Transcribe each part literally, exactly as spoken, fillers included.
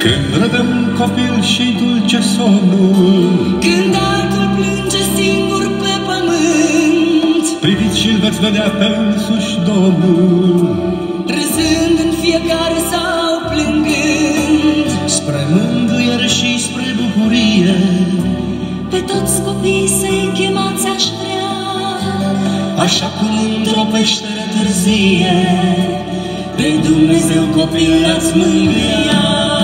Când rădă un copil și-i dulce somnul, când altul plânge singur pe pământ, priviți și-l veți vedea pe însuși Domnul, râzând în fiecare sau plângând, spre mângâiere și spre bucurie. pe toți copiii să-i chemați aș vrea, Așa cum într-o peșteră târzie, pe Dumnezeu copil l-ați mângâia.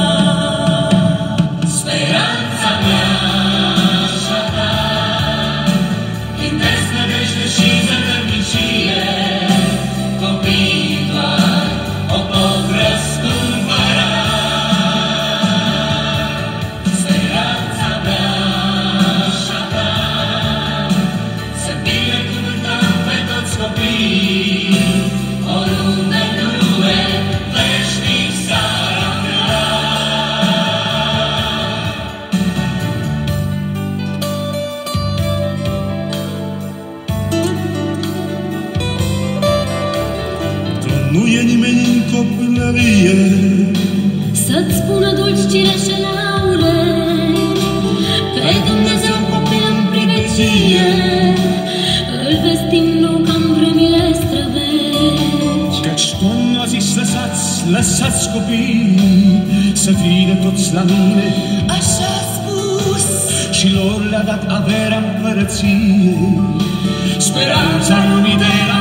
Speranța mea și a ta, cântesc nădejde și zădărnicie, copiii doar o pot răscumpăra. Speranța mea și a ta, să binecuvântăm pe toți copiii, oriunde în lume veșnic s-ar afla. Nu e nimeni în copilărie să-ți spună dulci cireșe laure, pe Dumnezeu copil în privecie, îl vestim nou ca-n vremile străvechi. Căci Domnul a zis, lăsați, lăsați copii să vină toți la mine, Așa a spus, și lor le-a dat averea împărăției. Speranța lumii de la